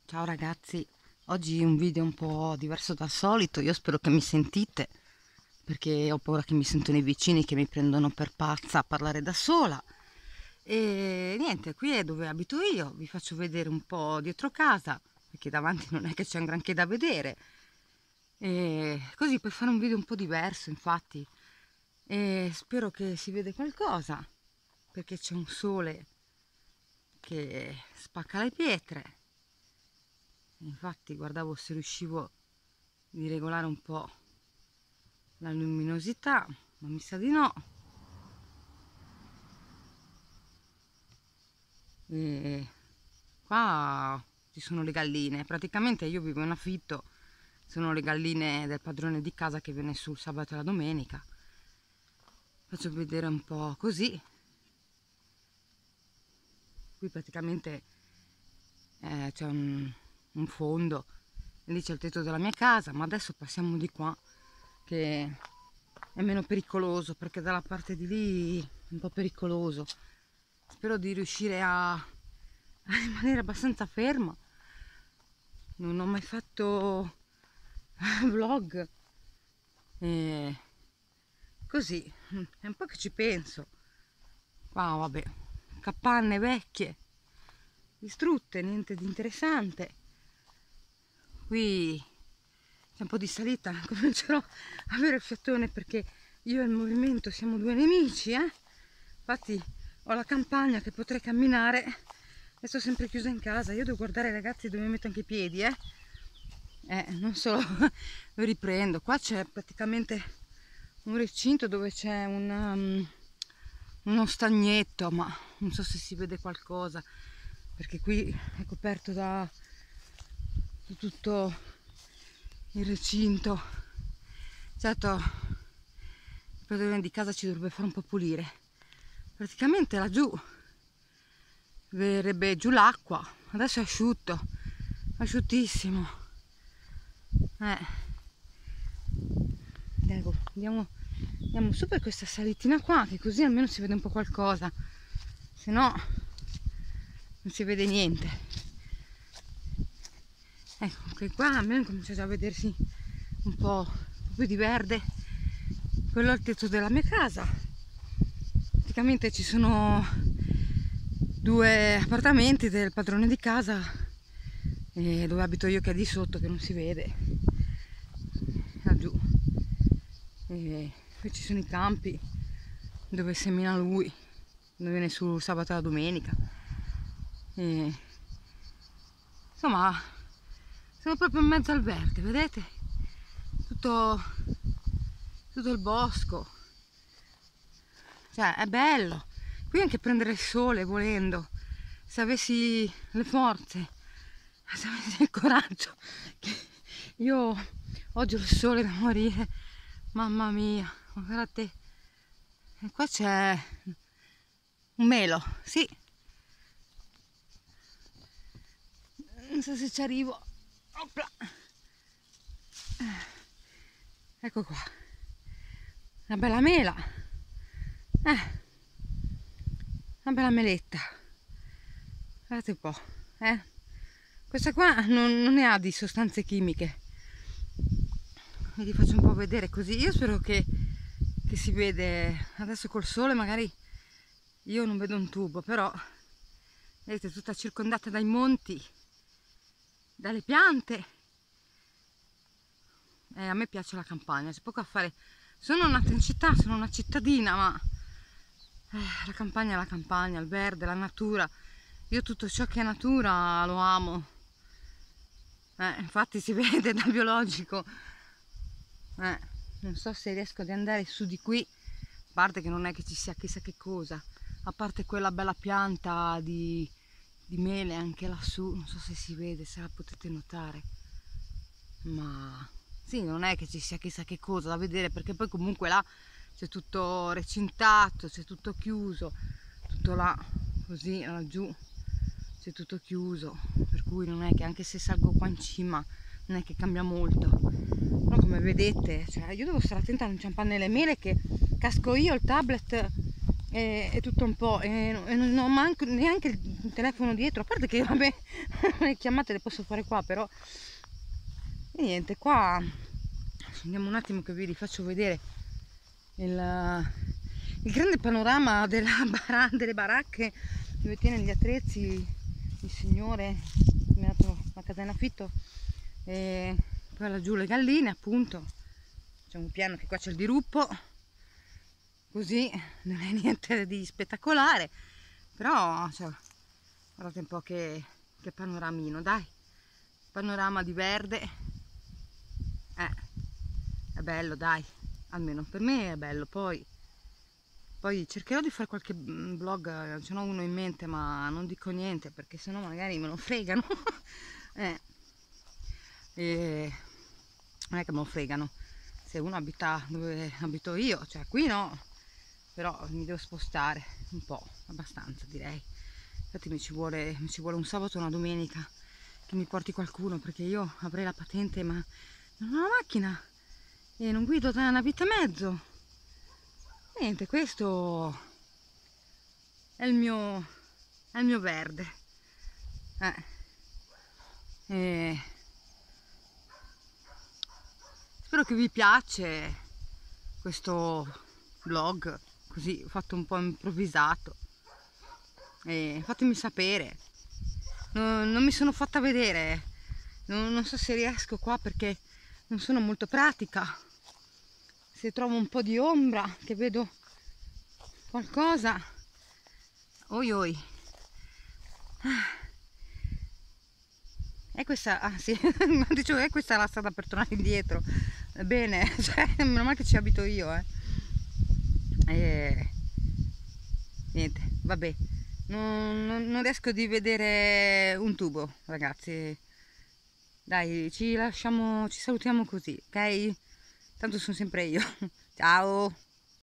Ciao ragazzi, oggi un video un po' diverso dal solito, io spero che mi sentite perché ho paura che mi sentono i vicini che mi prendono per pazza a parlare da sola. E niente, qui è dove abito io, vi faccio vedere un po' dietro casa perché davanti non è che c'è un granché da vedere. E così per fare un video un po' diverso, infatti, e spero che si vede qualcosa perché c'è un sole che spacca le pietre. Infatti guardavo se riuscivo di regolare un po' la luminosità, ma mi sa di no. E qua ci sono le galline, praticamente io vivo in affitto, sono le galline del padrone di casa che viene sul sabato e la domenica. Faccio vedere un po' così. Qui praticamente c'è un fondo, e lì c'è il tetto della mia casa, ma adesso passiamo di qua che è meno pericoloso, perché dalla parte di lì è un po' pericoloso. Spero di riuscire a rimanere abbastanza ferma. Non ho mai fatto vlog e così è un po' che ci penso. Qua vabbè, capanne vecchie distrutte, niente di interessante. Qui c'è un po' di salita, comincerò a avere il fiatone perché io e il movimento siamo due nemici, Infatti ho la campagna che potrei camminare e sto sempre chiusa in casa. Io devo guardare, ragazzi, dove metto anche i piedi, non solo riprendo. Qua c'è praticamente un recinto dove c'è uno stagnetto, ma non so se si vede qualcosa perché qui è coperto da tutto il recinto. Certo, il padrone di casa ci dovrebbe fare un po' pulire. Praticamente laggiù verrebbe giù l'acqua, adesso è asciutto, asciuttissimo. Ecco, andiamo su per questa salitina qua, che così almeno si vede un po' qualcosa, se no non si vede niente. Ecco, che qua almeno comincia già a vedersi un po' più di verde. Quello è il tetto della mia casa. Praticamente ci sono due appartamenti del padrone di casa dove abito io, che è di sotto, che non si vede laggiù. E poi ci sono i campi dove semina lui, dove viene su sabato e la domenica. E insomma sono proprio in mezzo al verde, vedete? Tutto il bosco, cioè è bello. Qui anche prendere il sole volendo, se avessi le forze, se avessi il coraggio. Io oggi ho il sole da morire, mamma mia, ma guardate, e qua c'è un melo, sì, non so se ci arrivo. Opla. Ecco qua, una bella mela, una bella meletta, guardate un po', questa qua non ne ha di sostanze chimiche. Vi faccio un po' vedere così. Io spero che si vede adesso col sole, magari io non vedo un tubo, però vedete, tutta circondata dai monti, dalle piante. A me piace la campagna, c'è poco a fare. Sono nata in città, sono una cittadina, ma la campagna è la campagna, il verde, la natura. Io tutto ciò che è natura lo amo. Infatti si vede dal biologico. Non so se riesco ad andare su di qui, a parte che non è che ci sia chissà che cosa, a parte quella bella pianta di mele anche lassù, non so se si vede, se la potete notare, ma sì, non è che ci sia chissà che cosa da vedere, perché poi comunque là c'è tutto recintato, c'è tutto chiuso, tutto là, così laggiù c'è tutto chiuso, per cui non è che, anche se salgo qua in cima, non è che cambia molto. Però come vedete, cioè, io devo stare attenta a non ciamparne le mele, che casco io, il tablet è tutto un po', e non ho manco neanche il telefono dietro, a parte che vabbè le chiamate le posso fare qua, però e niente. Qua andiamo un attimo che vi rifaccio vedere il grande panorama delle baracche dove tiene gli attrezzi il signore che mi ha dato la casa in affitto, e poi laggiù le galline, appunto. C'è un piano che qua c'è il diruppo, così non è niente di spettacolare, però cioè, guardate un po' che panoramino, dai, panorama di verde, è bello, dai, almeno per me è bello. Poi cercherò di fare qualche vlog, ce n'ho uno in mente, ma non dico niente perché sennò magari me lo fregano. E non è che me lo fregano, se uno abita dove abito io, cioè qui no, però mi devo spostare un po', abbastanza direi. Infatti mi ci vuole un sabato o una domenica che mi porti qualcuno, perché io avrei la patente ma non ho la macchina e non guido da una vita e mezzo. Niente, questo è il mio verde. E spero che vi piace questo vlog così fatto un po' improvvisato, e fatemi sapere. Non mi sono fatta vedere, non so se riesco qua perché non sono molto pratica. Se trovo un po' di ombra, che vedo qualcosa, oi oi. E questa, ah sì, dicevo, è questa la strada per tornare indietro. Bene, cioè, meno male che ci abito io, E niente, vabbè, non riesco di vedere un tubo, ragazzi. Dai, ci salutiamo così, ok? Tanto sono sempre io. Ciao!